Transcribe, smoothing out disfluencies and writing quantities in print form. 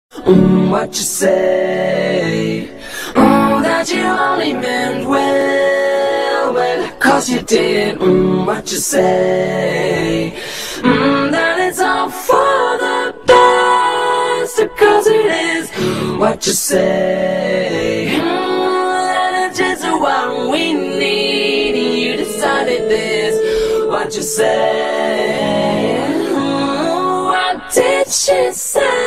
What you say? That you only meant well, 'cause you did. What you say? That it's all for the best, 'cause it is. What you say? That it's just what we need, you decided this. What you say? What did she say?